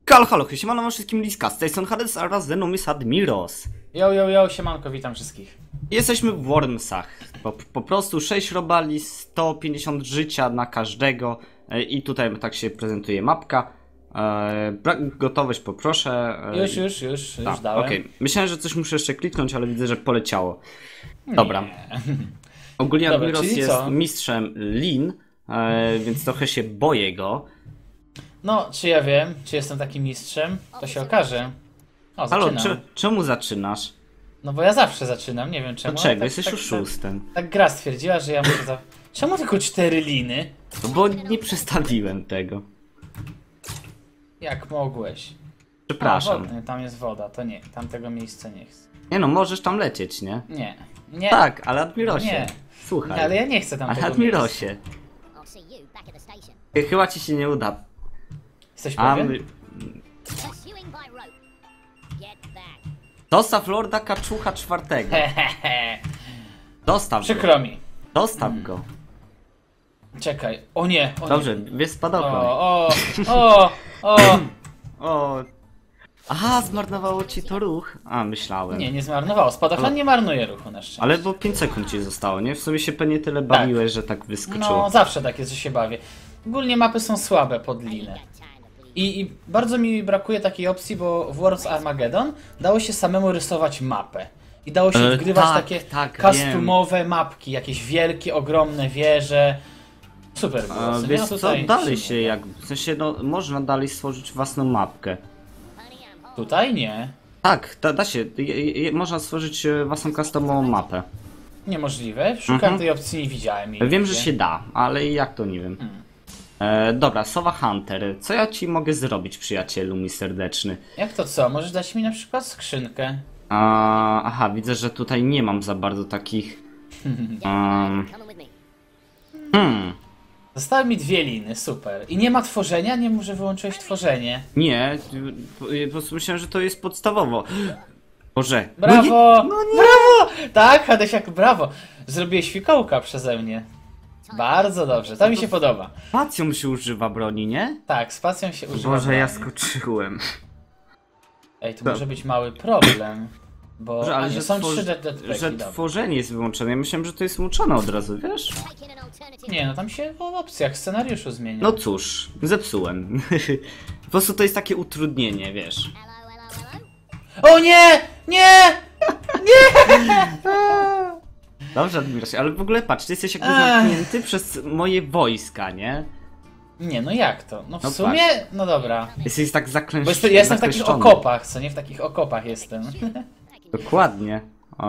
Halo, halo, siemano wszystkim Liska, z tej strony Hades, a wraz ze mną jest Admiros. Yo, siemanko, witam wszystkich. Jesteśmy w Wormsach. Po prostu 6 robali, 150 życia na każdego. I tutaj tak się prezentuje mapka. Gotowość poproszę. Już dałem. Okej. Myślałem, że coś muszę jeszcze kliknąć, ale widzę, że poleciało. Dobra. Ogólnie Admiros jest mistrzem Lin, więc trochę się boję go. No, czy ja wiem, czy jestem takim mistrzem? To się okaże. O, Halo, zaczynam. czemu zaczynasz? No bo ja zawsze zaczynam, nie wiem czemu. Dlaczego? Jesteś oszustem. Tak gra stwierdziła, że ja muszę Czemu tylko 4 liny? No bo nie przestawiłem tego. Jak mogłeś? Przepraszam. Nie, tam jest woda, to nie, tamtego miejsca nie chcę. Nie no, możesz tam lecieć, nie? Nie. Tak, ale Admirosie. Nie. Słuchaj. Nie, ale ja nie chcę tam Ale tego Admirosie. miejsca. Chyba ci się nie uda. Jesteś A pewien? my... Dostaw Lorda Kaczucha czwartego. Dostaw go. Przykro mi. Dostaw go. Czekaj, o nie. Dobrze, wiesz spadochron. O. Aha, zmarnowało ci to ruch. A, myślałem. Nie zmarnowało. Spadochron nie marnuje ruchu na szczęście. Ale bo 5 sekund ci zostało, nie? W sumie się pewnie tyle bawiłeś, że tak wyskoczyło. No, zawsze tak jest, że się bawię. Ogólnie mapy są słabe pod linę. I bardzo mi brakuje takiej opcji, bo w Worms Armageddon dało się samemu rysować mapę. I dało się wgrywać takie customowe mapki, jakieś wielkie, ogromne wieże. Super było. Wiesz co, dalej się jak... W sensie, no, można dalej stworzyć własną mapkę. Tutaj nie. Tak, da się. Można stworzyć własną customową mapę. Niemożliwe. Szukałem tej opcji, nie widziałem jej. Wiem, że się da, ale jak to nie wiem. Dobra, Sowa Hunter. Co ja ci mogę zrobić, przyjacielu mój serdeczny? Jak to co? Możesz dać mi na przykład skrzynkę. Aha, widzę, że tutaj nie mam za bardzo takich... Zostały mi 2 liny, super. I nie ma tworzenia? Nie może wyłączyłeś tworzenie. Nie, po prostu myślałem, że to jest podstawowo. Boże. Brawo! No nie. Brawo! Tak, Hadesiak, brawo. Zrobiłeś fikołka przeze mnie. Bardzo dobrze, to mi się podoba. Spacją się używa broni, nie? Tak, spacją się używa. Boże, ja skoczyłem. Ej, tu może być mały problem. Bo Boże, ale że są 3 jetpacki, że tworzenie jest wyłączone. Ja myślałem, że to jest włączone od razu, wiesz? Nie, no tam się w opcjach scenariuszu zmienia. No cóż, zepsułem. Po prostu to jest takie utrudnienie, wiesz. O nie! Nie! Dobrze, Admiros, ale w ogóle patrz, ty jesteś jakby zamknięty przez moje wojska, nie? Nie, no jak to? No w No sumie, no dobra. Jesteś tak zaklęczony. Bo ja jestem w takich okopach, co nie? W takich okopach jestem. Dokładnie.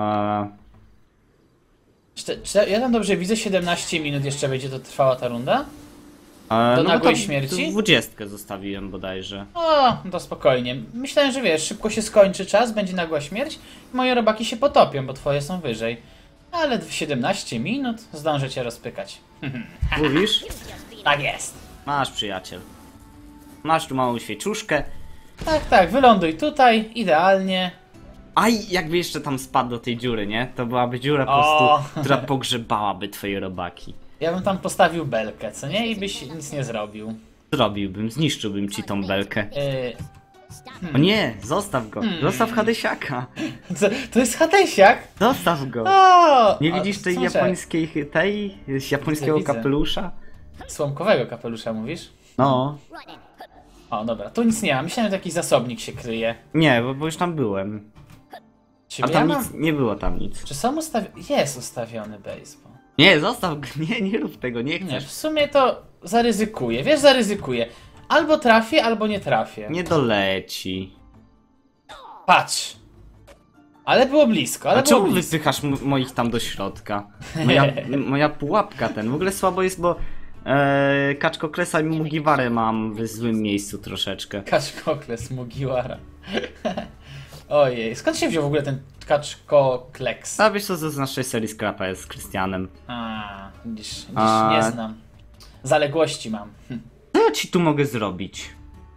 Ja tam dobrze widzę, 17 minut jeszcze będzie to trwała ta runda? Do nagłej śmierci? 20 zostawiłem bodajże. O, to spokojnie. Myślałem, że wiesz, szybko się skończy czas, będzie nagła śmierć i moje robaki się potopią, bo twoje są wyżej. Ale w 17 minut zdążę cię rozpykać. Mówisz? Tak jest. Masz, przyjaciel. Masz tu małą świeczuszkę. Tak, wyląduj tutaj, idealnie. Aj, jakby jeszcze tam spadł do tej dziury, nie? To byłaby dziura po prostu, która pogrzebałaby twoje robaki. Ja bym tam postawił belkę, co nie? I byś nic nie zrobił. Zrobiłbym, zniszczyłbym ci tą belkę. O nie, zostaw go. Zostaw Hadesiaka. To jest Hadesiak? Zostaw go. Nie widzisz tej japońskiego kapelusza? Słomkowego kapelusza mówisz? No. O, dobra, tu nic nie ma. Myślałem, że jakiś zasobnik się kryje. Nie, bo już tam byłem. A tam nic, nie było tam nic. Czy są jest ustawiony baseball. Nie, zostaw go, nie rób tego, nie chcesz. Nie, w sumie to zaryzykuję, wiesz, zaryzykuję. Albo trafię, albo nie trafię. Nie doleci. Patrz. Ale było blisko, ale A było czemu blisko. wypychasz moich tam do środka? Moja pułapka w ogóle słabo jest, bo Kaczkoklesa i Mugiwarę mam w złym miejscu troszeczkę. Kaczkokles Mugiwara. Ojej, skąd się wziął w ogóle ten Kaczkokleks? A wiesz co, z naszej serii Scrapa jest z Krystianem. Widzisz, nie znam. Zaległości mam. Co ja ci tu mogę zrobić?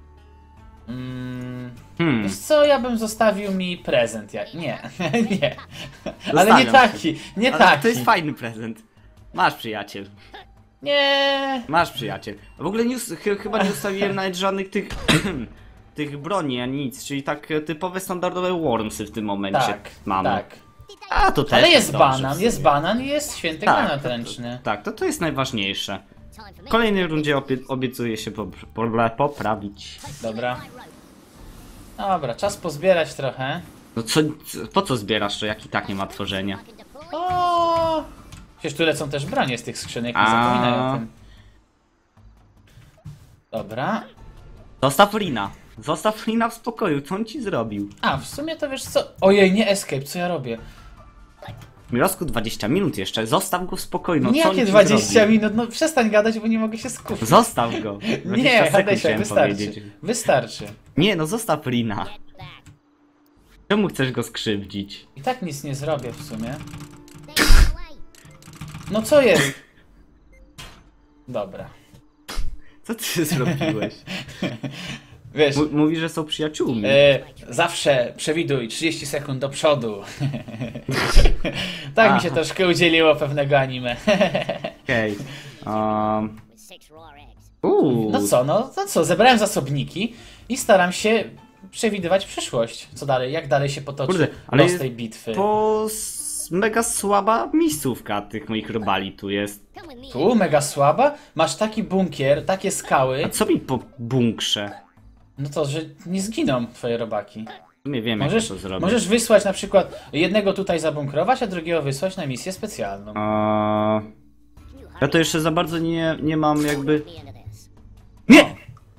Wiesz co, ja bym zostawił mi prezent. Nie, nie. Ale Zostawiam nie taki, nie taki. To jest fajny prezent. Masz, przyjaciel. Nie. Masz, przyjaciel. W ogóle chyba nie ustawiłem nawet żadnych tych tych broni, a nic, czyli tak typowe standardowe Wormsy w tym momencie Tak, mamy. tak. A to też Ale jest dobrze w banan, sumie. jest banan i jest święty Tak, granat ręczny. Tak, to jest najważniejsze. W kolejnej rundzie obiecuję się poprawić. Dobra. Dobra, czas pozbierać trochę. No po co zbierasz to, jak i tak nie ma tworzenia? O! Przecież tu lecą też bronie z tych skrzynek, nie A. zapominaj o tym. Dobra. Zostaw Rina w spokoju, co on ci zrobił? A, w sumie to wiesz co? Ojej, nie escape, co ja robię? Mirosku, 20 minut jeszcze, zostaw go w spokoju, no Nie, co on jakie ci 20 zrobił? minut? No przestań gadać, bo nie mogę się skupić. Zostaw go! 20 Nie, sekund Hadesia, chciałem wystarczy. powiedzieć. Wystarczy. Nie, no zostaw Rina. Czemu chcesz go skrzywdzić? I tak nic nie zrobię w sumie. No co jest? Dobra. Co ty zrobiłeś? Wiesz, Mówi, że są przyjaciółmi. zawsze przewiduj 30 sekund do przodu. Tak mi się troszkę udzieliło pewnego anime. Okej. No co, zebrałem zasobniki i staram się przewidywać przyszłość. Co dalej, jak dalej się potoczy Kurde, ale los tej bitwy. mega słaba miejscówka tych moich robali tu jest. Tu mega słaba, masz taki bunkier, takie skały, A co mi po bunkrze? no to, że nie zginą twoje robaki. Nie wiem, jak to zrobić. Możesz wysłać na przykład jednego tutaj zabunkrować, a drugiego wysłać na misję specjalną. Ja to jeszcze za bardzo nie mam jakby... Nie!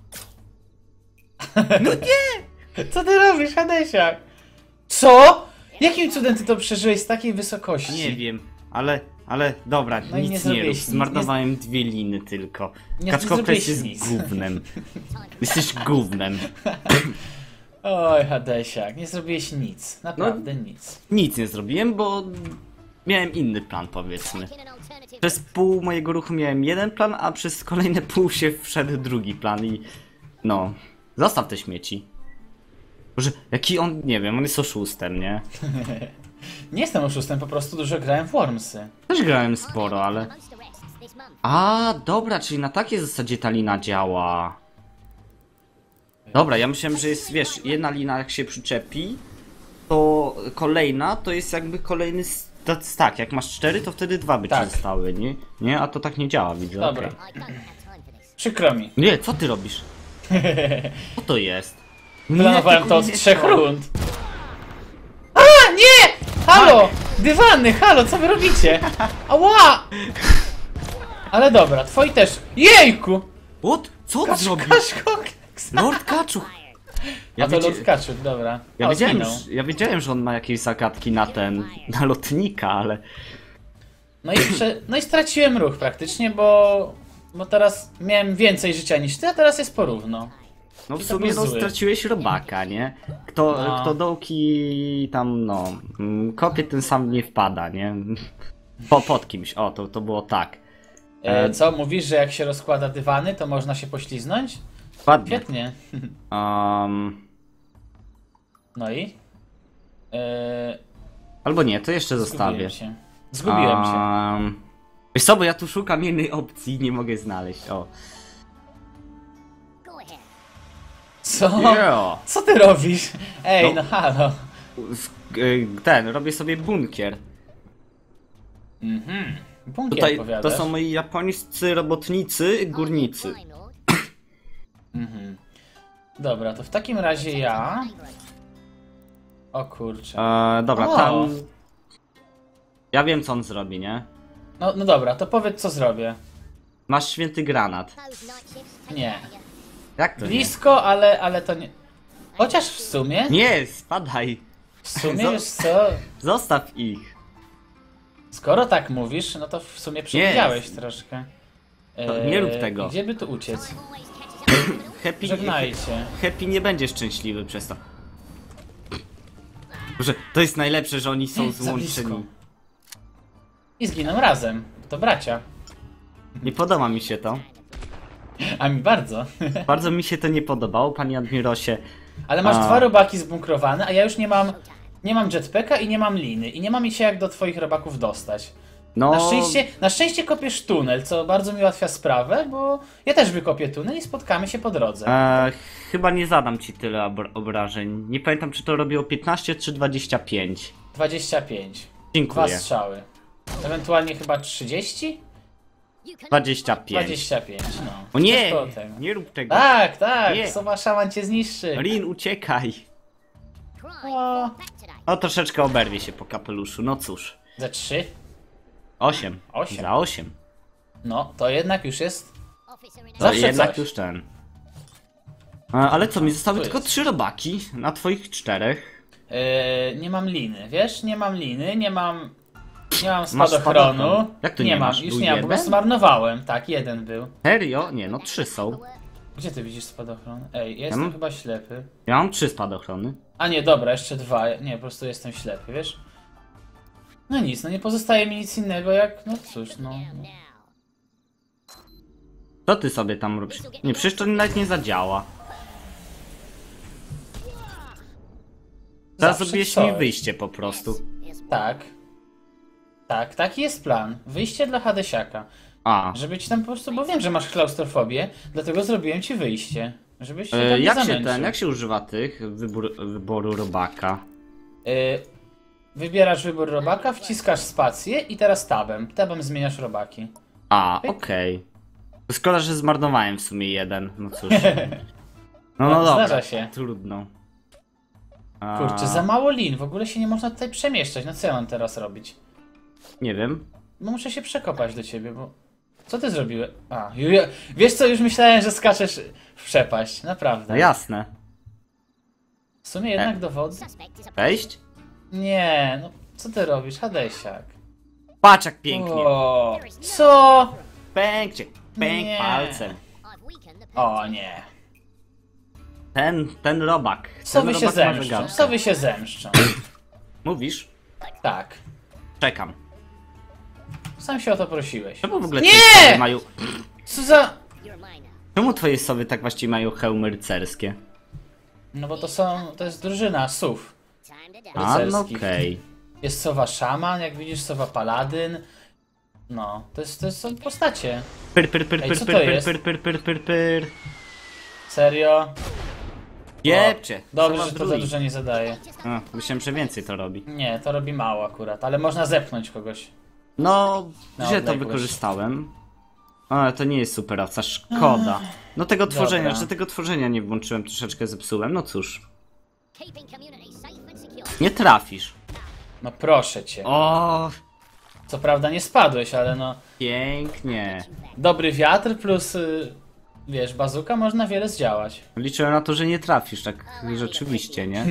No nie! Co ty robisz, Hadesiak? Co? Jakim cudem ty to przeżyłeś z takiej wysokości? Nie wiem, ale dobra, No i nie nic nie zrobiłeś rób. nic, Zmarnowałem 2 liny tylko. Nie Kaczkopres zrobiłeś jest nic. gównem. Jesteś gównem. Oj, Hadesiak, nie zrobiłeś nic. Naprawdę nic. Nic nie zrobiłem, bo miałem inny plan, powiedzmy. Przez pół mojego ruchu miałem jeden plan, a przez kolejne pół się wszedł drugi plan i... No, zostaw te śmieci. Boże, jaki on, nie wiem, on jest oszustem, nie? Nie jestem oszustem, po prostu dużo grałem w Wormsy. Też grałem sporo, ale... A, dobra, czyli na takiej zasadzie ta lina działa. Dobra, ja myślałem, że jest, wiesz, jedna lina jak się przyczepi, to kolejna to jest jakby kolejny stack. Jak masz 4, to wtedy 2 by ci Tak. zostały, nie? Nie? A to tak nie działa, widzę. Dobra. okej. Przykro mi. Nie, co ty robisz? Co to jest? Planowałem Nie, to od nie 3 to. rund. A, nie! Halo! Dywany, halo, co wy robicie? Ała! Ale dobra, twoi też. Jejku! What? Co on zrobił? Kaszkok! Lord Kaczuch! A to Lord Kaczuk, dobra. Ja O, wiedziałem, zginął. ja wiedziałem, że on ma jakieś zagadki na lotnika, ale... No i straciłem ruch praktycznie, bo teraz miałem więcej życia niż ty, a teraz jest porówno. No w to sumie był no, zły. straciłeś robaka, nie? Kto dołki tam, no... kopie, ten sam nie wpada, nie? Pod kimś, o, to było tak. Co, mówisz, że jak się rozkłada dywany, to można się pośliznąć? Ładnie. Świetnie. No i? Albo nie, to jeszcze zostawię. Zgubiłem się. Wiesz co, bo ja tu szukam innej opcji, nie mogę znaleźć, o. Co? Yeah. Co ty robisz? Ej, No. no halo. Robię sobie bunkier. Bunkier Tutaj powiadasz. to są moi japońscy robotnicy, górnicy. Dobra, to w takim razie ja... O kurczę. Dobra, O. tam... Ja wiem, co on zrobi, nie? No dobra, to powiedz, co zrobię. Masz święty granat. Nie. Jak to nie? Blisko, ale to nie... Chociaż w sumie... Nie, spadaj. W sumie, Zo- wiesz co... Zostaw ich. Skoro tak mówisz, no to w sumie przewidziałeś troszkę. nie rób tego. Gdzie by tu uciec? Happy, Żegnajcie. Happy nie będzie szczęśliwy przez to. Boże, to jest najlepsze, że oni są Za blisko. złączeni. I zginą razem. To bracia. Nie podoba mi się to. A mi bardzo. Bardzo mi się to nie podobało, panie Admirosie. Ale masz 2 robaki zbunkrowane, a ja już nie mam jetpacka i nie mam liny. I nie mam mi się jak do twoich robaków dostać. No, Na szczęście kopiesz tunel, co bardzo mi ułatwia sprawę, bo ja też wykopię tunel i spotkamy się po drodze. chyba nie zadam ci tyle obrażeń. Nie pamiętam, czy to robiło 15 czy 25. 25. 2 Dziękuję. strzały. Ewentualnie chyba 30? 25. 25, no. O nie! Coś koło tego. Nie rób tego. Tak, tak, Nie. Sowa szaman cię zniszczy. Rin, uciekaj. O, O, troszeczkę oberwie się po kapeluszu. No cóż. ze 3? 8. 8. Za 8. No, to jednak już jest... To Zawsze jednak coś. już ten. Ale co, mi zostały Tu tylko jest. 3 robaki na twoich 4. Nie mam liny, wiesz? Nie mam liny, nie mam Masz spadochronu. spadochron? Jak to nie mam? masz? Już Był nie mam, bo go jeden? zmarnowałem. Tak, jeden był. Serio? Nie, no 3 są. Gdzie ty widzisz spadochron? Ej, ja jestem mam- chyba ślepy. Ja mam 3 spadochrony. A nie, dobra, jeszcze 2. Nie, po prostu jestem ślepy, wiesz? No nic, no nie pozostaje mi nic innego jak... No cóż, no. Co ty sobie tam robisz? Nie, przecież to nawet nie zadziała. Teraz Zawsze zrobiłeś coś. mi wyjście po prostu. Tak. Tak, taki jest plan. Wyjście dla Hadesiaka. A. Żeby ci tam po prostu, bo wiem, że masz klaustrofobię, dlatego zrobiłem ci wyjście. Żebyś się tam nie Jak się zamęczył. jak się używa tych wyboru robaka? Wybierasz wybór robaka, wciskasz spację i teraz tabem. Tabem zmieniasz robaki. A, okej. Szkoda, że zmarnowałem w sumie jeden. No cóż. No dobra. Zdarza się. Trudno. Kurczę, za mało lin, w ogóle się nie można tutaj przemieszczać. No co ja mam teraz robić? Nie wiem. No muszę się przekopać do ciebie, bo... Co ty zrobiłeś? A, wiesz co, już myślałem, że skaczesz w przepaść. Naprawdę. No jasne. W sumie jednak do wody? Wejść? Nie, no co ty robisz, Hadesiak? Patrz jak pięknie. O, co? Pękcie. Pęk Nie. palcem. O nie. Ten robak. Co Ten wy się robak ma zemszczą? wygadkę. Co wy się zemszczą? Mówisz? Tak. Czekam. Sam się o to prosiłeś. Czemu w ogóle Nie! twoje sowy mają... Co za... Czemu twoje sowy tak właściwie mają hełmy rycerskie? No bo to jest drużyna sów. A, no Rycerskich. okej. Jest sowa szaman, jak widzisz, sowa paladyn. No, to są postacie. Pyr, pyr, pyr, Ej, pyr, co pyr, to pyr, jest? pyr, pyr, pyr, pyr, pyr. Serio? Jebcie. Dobrze, Sowa że to za druid. dużo nie zadaje. A, myślałem, że więcej to robi. Nie, to robi mało akurat, ale można zepchnąć kogoś. No, Na źle to odległość. wykorzystałem. Ale to nie jest super owca, szkoda. No tego tworzenia, Dobra. że tego tworzenia nie włączyłem, troszeczkę zepsułem, no cóż. Nie trafisz. No proszę cię. O, Co prawda nie spadłeś, ale no... pięknie. Dobry wiatr plus... wiesz, bazuka można wiele zdziałać. Liczyłem na to, że nie trafisz, tak rzeczywiście, nie?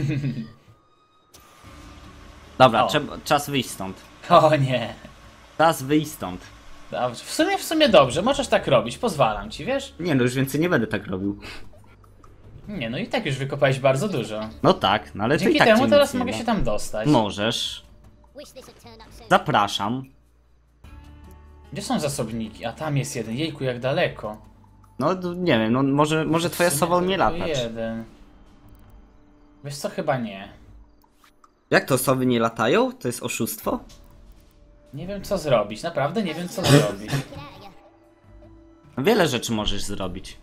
Dobra, O. czas wyjść stąd. O nie. Czas wyjść stąd. Dobrze. W sumie dobrze, możesz tak robić, pozwalam ci, wiesz? Nie no, już więcej nie będę tak robił. Nie, no i tak już wykopałeś bardzo dużo. No tak, no ale to Dzięki i tak temu cię teraz nic nie mogę da. się tam dostać. Możesz. Zapraszam. Gdzie są zasobniki? A tam jest jeden. Jejku, jak daleko. No nie wiem, no może twoja W sumie sowa umie tylko latać. jeden. Wiesz co, chyba nie. Jak to sowy nie latają? To jest oszustwo? Nie wiem co zrobić, naprawdę nie wiem co zrobić. Wiele rzeczy możesz zrobić.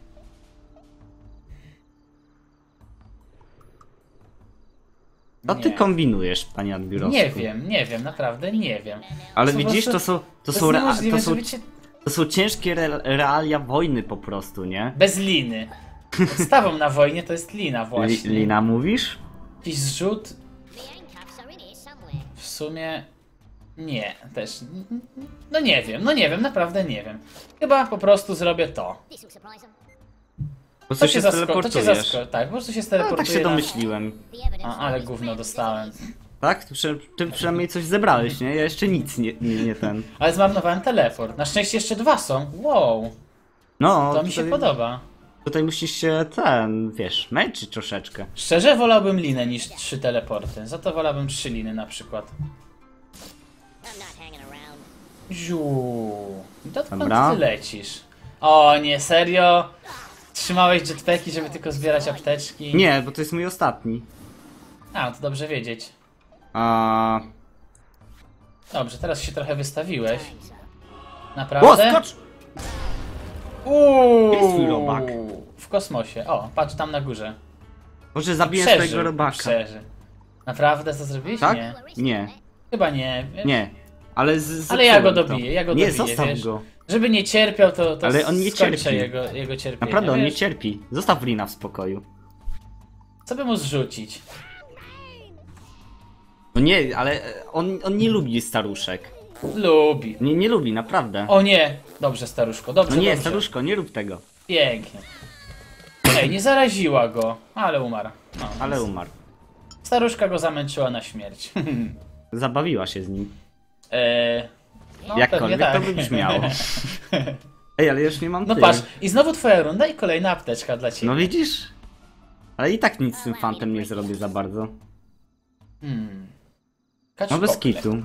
Co ty Nie. kombinujesz, panie Admirowsku? Nie wiem, naprawdę nie wiem. Ale Po widzisz, prostu- to są, niemożliwe, to są, żeby cię... to są ciężkie realia wojny po prostu, nie? Bez liny. Podstawą na wojnie to jest lina właśnie. Lina mówisz? Jakiś zrzut... W sumie... Nie, też... No nie wiem, naprawdę nie wiem. Chyba po prostu zrobię to. Po co się To cię teleportujesz? tak, po prostu się No, steleportuję tak się na- domyśliłem. Ale gówno dostałem. Tak? Ty przynajmniej coś zebrałeś, nie? Ja jeszcze nic nie ten. Ale zmarnowałem teleport. Na szczęście jeszcze 2 są. Wow, No, to mi się podoba. Tutaj musisz się wiesz, męczyć troszeczkę. Szczerze wolałbym linę niż 3 teleporty. Za to wolałbym 3 liny na przykład. Ziu. Dokąd Dobra. ty lecisz? O nie, serio? Trzymałeś jetpacki, żeby tylko zbierać apteczki? Nie, bo to jest mój ostatni. A, to dobrze wiedzieć. Dobrze, teraz się trochę wystawiłeś. O, Naprawdę? skocz! Jest twój robak. W kosmosie. O, patrz tam na górze. Może zabiję swojego Przeżył, robaka. przeżył. Naprawdę to zrobiłeś? Tak? Nie. Nie. Chyba nie. Nie. Ale Ale ja go zepsułem to. dobiję, ja go Nie, dobiję, zostaw wiesz? go. Żeby nie cierpiał, to Ale on nie skończę cierpi. jego cierpienie. Naprawdę, on nie wiesz? cierpi. Zostaw Lina w spokoju. Co by mu zrzucić? No nie, ale on nie lubi staruszek. Lubi. Nie lubi, naprawdę. O nie! Dobrze, staruszko, dobrze, No nie, dobrze. staruszko, nie rób tego. Pięknie. Ej, nie zaraziła go, ale umarł. No, Ale więc umarł. Staruszka go zamęczyła na śmierć. Zabawiła się z nim. No, Jakkolwiek pewnie to tak. by brzmiało. Ej, ale już nie mam No tyle. patrz, i znowu twoja runda i kolejna apteczka dla ciebie. No widzisz? Ale i tak nic z tym fantem nie zrobię za bardzo. No bez Kaczkople. kitu.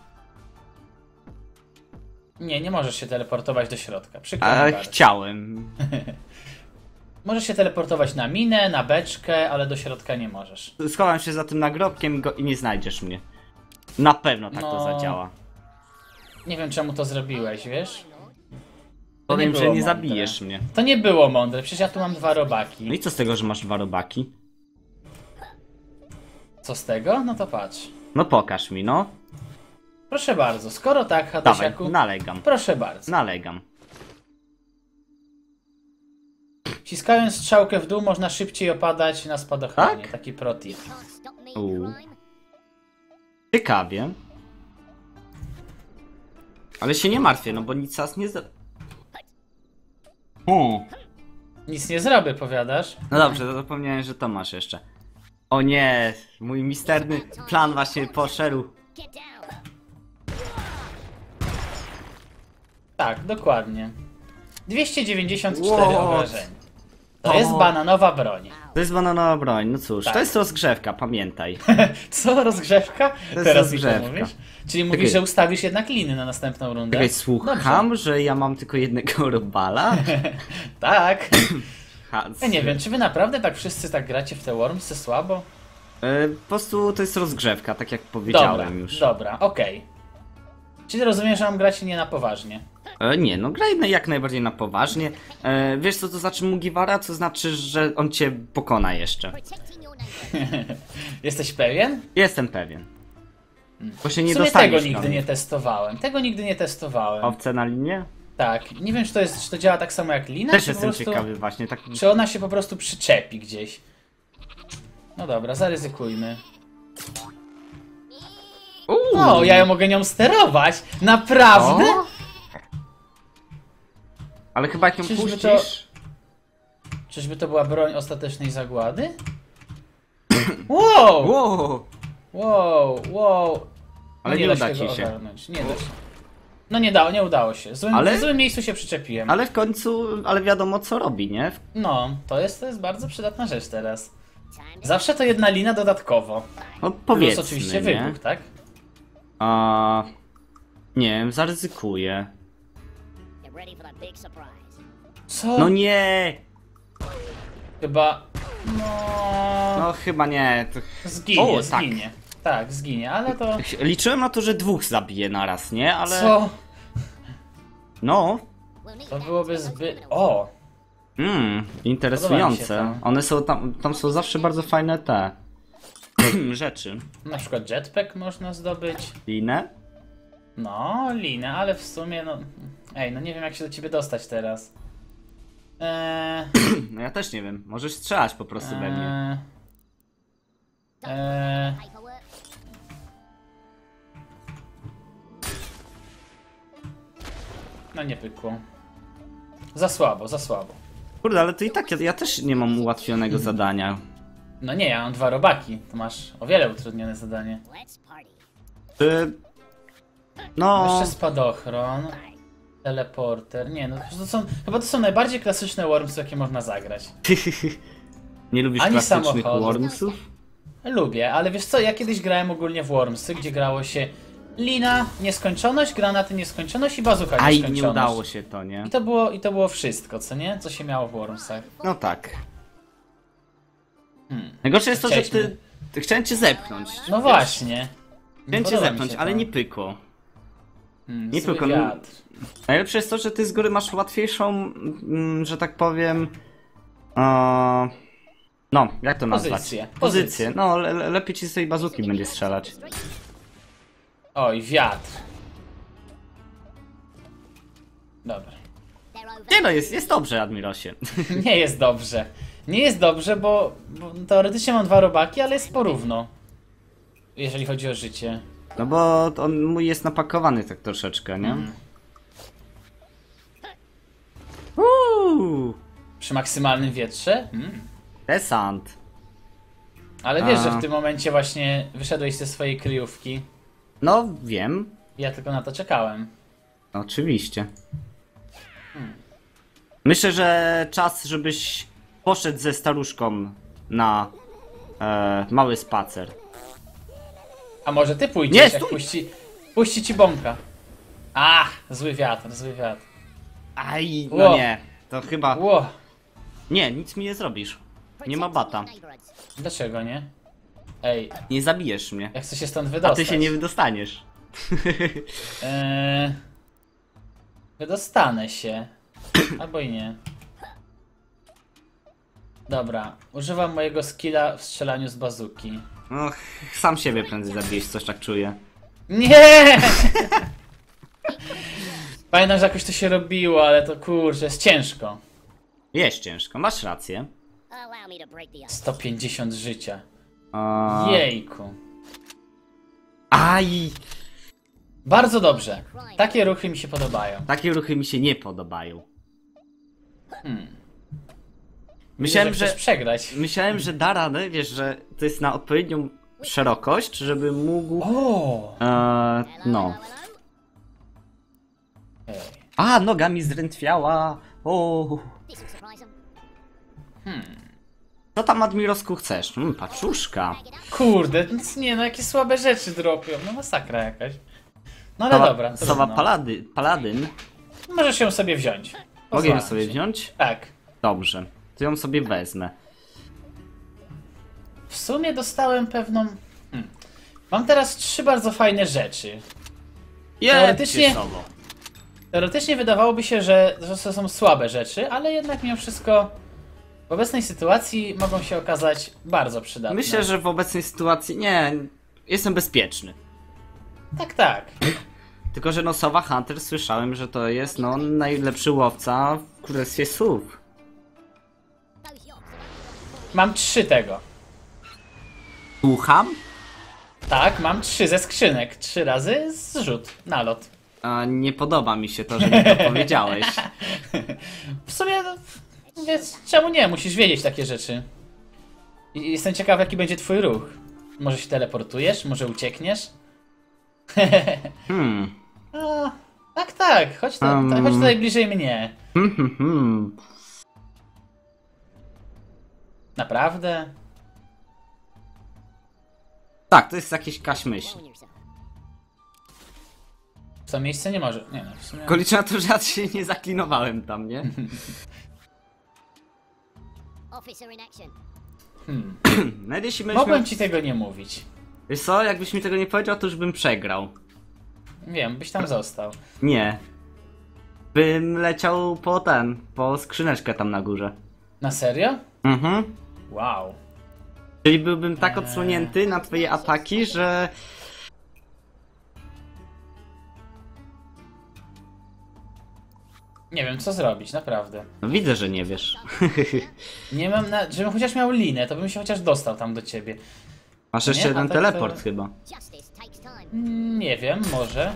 Nie możesz się teleportować do środka. Przykro mi Ale bardzo. chciałem. Możesz się teleportować na minę, na beczkę, ale do środka nie możesz. Schowam się za tym nagrobkiem i nie znajdziesz mnie. Na pewno tak to No. zadziała. Nie wiem czemu to zrobiłeś, wiesz? To Powiem, nie że było nie mądre. zabijesz mnie. To nie było mądre, przecież ja tu mam 2 No robaki. i co z tego, że masz 2 robaki? Co z tego? No to patrz. No pokaż mi, no. Proszę bardzo, skoro tak, Dawaj, Hadesiaku, nalegam. proszę bardzo. Nalegam. Wciskając strzałkę w dół można szybciej opadać na spadochronie. Tak? Taki pro tip. Ciekawie. Ale się nie martwię, no bo nic nas nie Nic nie zrobię, powiadasz? No dobrze, to zapomniałem, że to masz jeszcze. O nie, mój misterny plan właśnie poszedł. Tak, dokładnie. 294 What? obrażeń. To jest bananowa broń. To jest bananowa broń, no cóż, Tak. to jest rozgrzewka, pamiętaj. Co, rozgrzewka? jest Teraz mi to rozgrzewka. mówisz? Czyli mówisz, Czekaj. że ustawisz jednak liny na następną rundę? Czekaj, słucham, że ja mam tylko jednego robala? Tak. Ha, Ja nie wiem, czy wy naprawdę tak wszyscy tak gracie w te Wormsy słabo? Po prostu to jest rozgrzewka, tak jak powiedziałem Dobra, już. dobra, okej. Czyli rozumiem, że mam grać nie na poważnie. Nie, no grajmy jak najbardziej na poważnie. Wiesz co to znaczy Mugiwara? To znaczy, że on cię pokona jeszcze. Jesteś pewien? Jestem pewien. Bo się W nie sumie dostaniesz tego nigdy nie testowałem. Tego nigdy nie testowałem. Owce na linie? Tak, nie wiem, czy to działa tak samo jak lina, Też czy po jestem prostu... ciekawy właśnie, tak... Czy ona się po prostu przyczepi gdzieś? No dobra, zaryzykujmy. O, ja ją mogę nią sterować! Naprawdę? O? Ale chyba jak ją Czyżby puścisz... Czyżby to była broń ostatecznej zagłady? Wow! Wow! Wow! Ale nie da uda tego ci się. ogarnąć, nie da się. No nie udało się. W złym miejscu się przyczepiłem. Ale w końcu, ale wiadomo co robi, nie? No, to jest bardzo przydatna rzecz teraz. Zawsze to jedna lina dodatkowo. No Plus powiedzmy, oczywiście nie? wybuch, tak? Nie wiem, zaryzykuję. Co? No nie! Chyba... No chyba nie. To... Zginie, O, tak. zginie. Tak, zginie, ale to... Liczyłem na to, że 2 zabiję naraz, nie? Ale... Co? No. To byłoby zbyt... O! Interesujące. Podoba mi się to. One są tam są zawsze bardzo fajne te rzeczy. Na przykład jetpack można zdobyć. Linę? No, linę, ale w sumie no... Ej, no nie wiem jak się do ciebie dostać teraz. No ja też nie wiem. Możesz strzelać po prostu we mnie. No nie pykło. Za słabo, za słabo. Kurde, ale to i tak ja też nie mam ułatwionego zadania. No nie, ja mam 2 robaki. To masz o wiele utrudnione zadanie. No... Jeszcze spadochron. Teleporter. Nie, no chyba to są najbardziej klasyczne Wormsy, jakie można zagrać. Nie lubisz Ani klasycznych samochodu. Wormsów? Lubię, ale wiesz co, ja kiedyś grałem ogólnie w Wormsy, gdzie grało się lina, nieskończoność, granaty, nieskończoność i bazuka, A i nieskończoność. nie udało się to, nie? I to było wszystko, co nie? Co się miało w Wormsach. No tak. Najgorsze jest to, że Chcieliśmy. ty chciałem cię zepchnąć. No właśnie. Chciałem cię Podoba mi zepchnąć, się ale to. nie pykło. Nie Zły tylko. wiatr. Najlepsze jest to, że ty z góry masz łatwiejszą, że tak powiem. No, jak to nazwać? Pozycję. No, lepiej ci z tej bazuki będzie strzelać. Oj, wiatr. Dobra. Nie no, jest dobrze, Admirosie. Nie jest dobrze. Nie jest dobrze, bo teoretycznie mam 2 robaki, ale jest porówno. Jeżeli chodzi o życie. No bo on mój jest napakowany tak troszeczkę, nie? Przy maksymalnym wietrze? Desant. Ale wiesz, że w tym momencie właśnie wyszedłeś ze swojej kryjówki. No, wiem. Ja tylko na to czekałem. Oczywiście. Myślę, że czas, żebyś poszedł ze staruszką na mały spacer. A może ty pójdziesz, Nie, jak stój! puści ci bąka. Ach, zły wiatr, zły wiatr. Aj, Ło. no nie. To chyba... Ło, Nie, nic mi nie zrobisz. Nie ma bata. dlaczego nie? Ej, Nie zabijesz mnie. ja chcę się stąd A wydostać. ty się nie wydostaniesz. Wydostanę się. Albo i nie. Dobra, używam mojego skilla w strzelaniu z bazuki. Och, sam siebie prędzej zabijesz, coś tak czuję. Nie! Pamiętam, że jakoś to się robiło, ale to kurczę, jest ciężko. Jest ciężko, masz rację. 150 życia. A... Jejku. Aj! Bardzo dobrze. Takie ruchy mi się podobają. Takie ruchy mi się nie podobają. Myślałem, Myślałem, że chcesz że... przegrać. Myślałem, że da radę, wiesz, że to jest na odpowiednią szerokość, żeby mógł... O! No. Ej. A, noga mi zdrętwiała. O. Co tam, Admirosku, chcesz? Paczuszka. Kurde, nic nie, no jakie słabe rzeczy dropią. No masakra jakaś. No ale dobra, Sowa trudno. paladyn. Możesz ją sobie wziąć. Mogę ją Pozwalam sobie ci. wziąć? Tak. Dobrze. To ją sobie wezmę. W sumie dostałem pewną... Mam teraz 3 bardzo fajne rzeczy. Teoretycznie- Teoretycznie wydawałoby się, że to są słabe rzeczy, ale jednak mimo wszystko w obecnej sytuacji mogą się okazać bardzo przydatne. Myślę, że w obecnej sytuacji nie, jestem bezpieczny. Tak, tak. Tylko, że no Sowa Hunter słyszałem, że to jest no najlepszy łowca w Królestwie Słów. Mam 3 tego. Słucham? Tak, mam 3 ze skrzynek. 3 razy zrzut, nalot. A nie podoba mi się to, że mi to powiedziałeś. W sumie, no, więc czemu nie? Musisz wiedzieć takie rzeczy. I jestem ciekaw, jaki będzie twój ruch. Może się teleportujesz? Może uciekniesz? O, tak, tak. Chodź tutaj bliżej mnie. Naprawdę? Tak, to jest jakieś jakaś myśl. W to miejsce nie może. Nie, no, w sumie... Liczę na to, że ja się nie zaklinowałem tam, nie? Nawet jeśli byśmy... Mogłem ci tego nie mówić. Wiesz co, jakbyś mi tego nie powiedział, to już bym przegrał. Wiem, byś tam został. Nie. Bym leciał po skrzyneczkę tam na górze. Na serio? Mhm. Wow. Czyli byłbym tak odsłonięty na twoje ataki, że... Nie wiem, co zrobić, naprawdę. No widzę, że nie wiesz. Nie mam żebym chociaż miał linę, to bym się chociaż dostał tam do ciebie. Masz jeszcze Nie? jeden A tak teleport to- chyba. Nie wiem, może.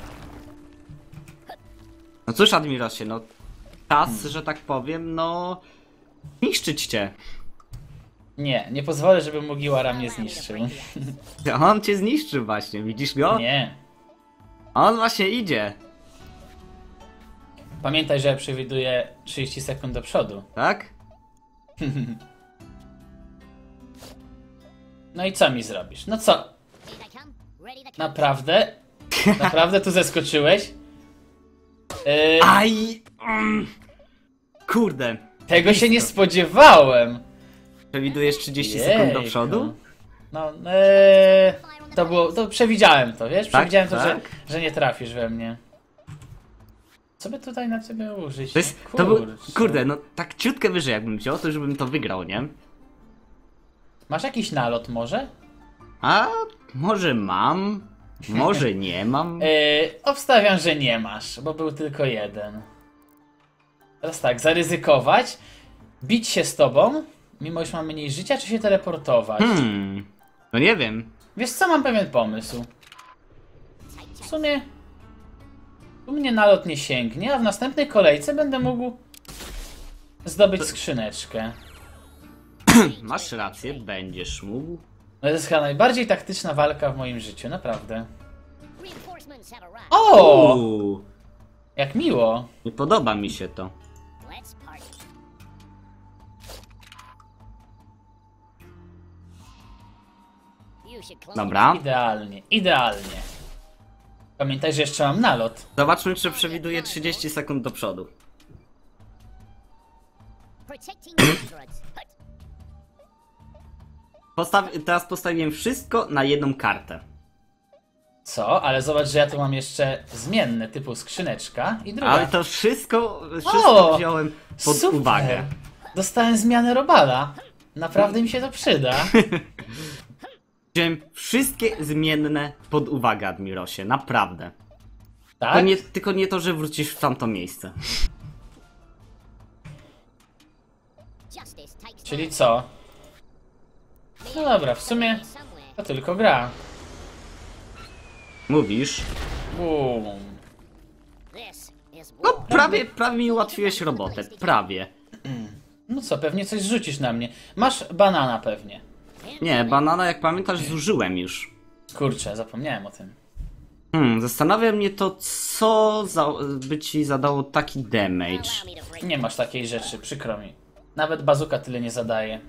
No cóż, Admirosie, no... Czas, że tak powiem, no... Niszczyć cię. Nie pozwolę, żeby Mugiwara mnie zniszczył. On cię zniszczy właśnie, widzisz go? Nie. On właśnie idzie, Pamiętaj, że przewiduję 30 sekund do przodu. tak? No i co mi zrobisz? No co? Naprawdę? Naprawdę tu zeskoczyłeś? Aj! Kurde. Tego się nie spodziewałem. Przewidujesz 30 sekund do przodu? No, to przewidziałem to, wiesz? Tak, Przewidziałem to, tak? że nie trafisz we mnie. Co by tutaj na ciebie użyć? To jest, kurde, no tak ciutkę wyżej jakbym wziął, to już bym to wygrał, nie? Masz jakiś nalot może? A może mam, może nie mam. Obstawiam, że nie masz, bo był tylko jeden. Teraz tak, zaryzykować, bić się z tobą, mimo iż mam mniej życia, czy się teleportować? No nie wiem. Wiesz co, mam pewien pomysł. W sumie u mnie nalot nie sięgnie, a w następnej kolejce będę mógł zdobyć skrzyneczkę. Masz rację, będziesz mógł. No to jest chyba najbardziej taktyczna walka w moim życiu, naprawdę. O! Uuu, Jak miło. nie podoba mi się to. Dobra. Idealnie, idealnie. Pamiętaj, że jeszcze mam nalot. Zobaczmy, czy przewiduje 30 sekund do przodu. Teraz postawiłem wszystko na jedną kartę. Co? Ale zobacz, że ja tu mam jeszcze zmienne, typu skrzyneczka i druga. Ale to wszystko O! wziąłem pod Super. uwagę. Dostałem zmianę robala. Naprawdę mi się to przyda. Wziąłem wszystkie zmienne pod uwagę, Admirosie, naprawdę. Tak? Tylko nie to, że wrócisz w tamto miejsce. Czyli co? No dobra, w sumie to tylko gra. Mówisz? Boom. No prawie mi ułatwiłeś robotę, prawie. No co, pewnie coś zrzucisz na mnie. Masz banana pewnie. Nie, banana jak pamiętasz zużyłem już. Kurczę, zapomniałem o tym. Zastanawia mnie to, co by ci zadało taki damage. Nie masz takiej rzeczy, przykro mi. Nawet bazuka tyle nie zadaje.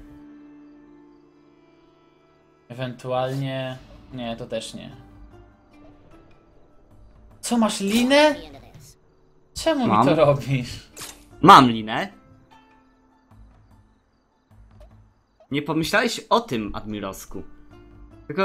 Ewentualnie... Nie, to też nie. Co, masz linę? Czemu mi Mam. to robisz? Mam linę. Nie pomyślałeś o tym, Admirosku. Tylko...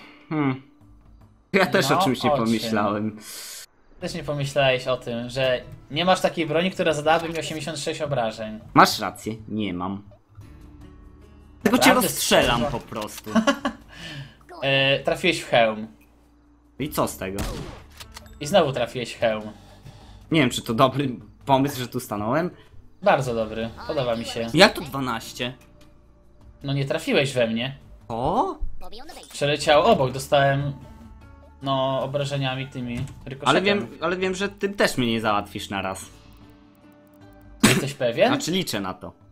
Ja też No, o czymś nie o czym? pomyślałem. Też nie pomyślałeś o tym, że nie masz takiej broni, która zadałaby mi 86 obrażeń. Masz rację, nie mam. Tylko cię Naprawdę rozstrzelam strzela? po prostu. Trafiłeś w hełm. I co z tego? I znowu trafiłeś w hełm. Nie wiem, czy to dobry pomysł, że tu stanąłem. Bardzo dobry, podoba mi się. Jak tu 12? No nie trafiłeś we mnie. O? Przeleciał obok, dostałem... No, obrażeniami tymi rykoszetem. Ale wiem, że ty też mnie nie załatwisz na raz. Jesteś pewien? Znaczy liczę na to.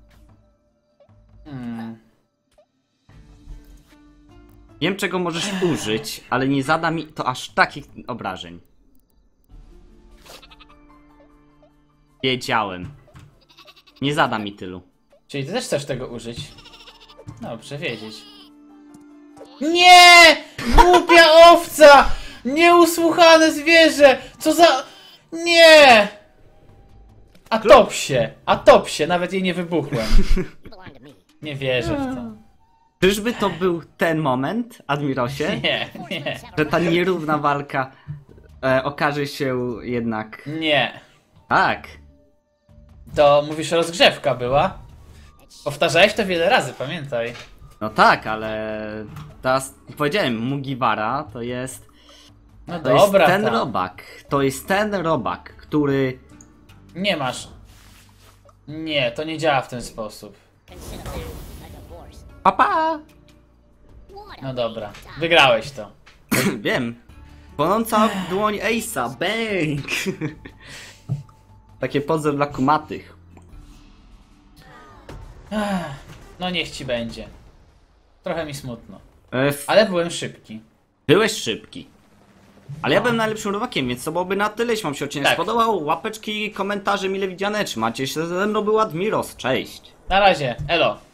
Wiem, czego możesz użyć, ale nie zada mi to aż takich obrażeń. Wiedziałem. Nie zada mi tylu. Czyli ty też chcesz tego użyć? Dobrze wiedzieć. Nie! Głupia owca! Nieusłuchane zwierzę! Co za... Nie! A top się, nawet jej nie wybuchłem. Nie wierzę w to. Czyżby to był ten moment, Admirosie? Nie, nie, Że ta nierówna walka okaże się jednak... nie. Tak. To mówisz, rozgrzewka była? Powtarzałeś to wiele razy, pamiętaj. No tak, ale... Teraz powiedziałem, Mugiwara to jest... No To jest dobra, ten tam. robak. To jest ten robak, który... Nie masz. Nie, to nie działa w ten sposób. Papa! No dobra, wygrałeś to. Wiem. Płonąca dłoń Ace'a. Bang! Takie pozdro dla kumatych. No niech ci będzie. Trochę mi smutno. E, Ale byłem szybki. Byłeś szybki. Ale ja byłem najlepszym robakiem, więc to byłoby na tyle. Jeśli wam się odcinek Tak. spodobał, łapeczki, komentarze mile widziane. Trzymajcie się, ze mną był Admiros. Cześć. Na razie, elo.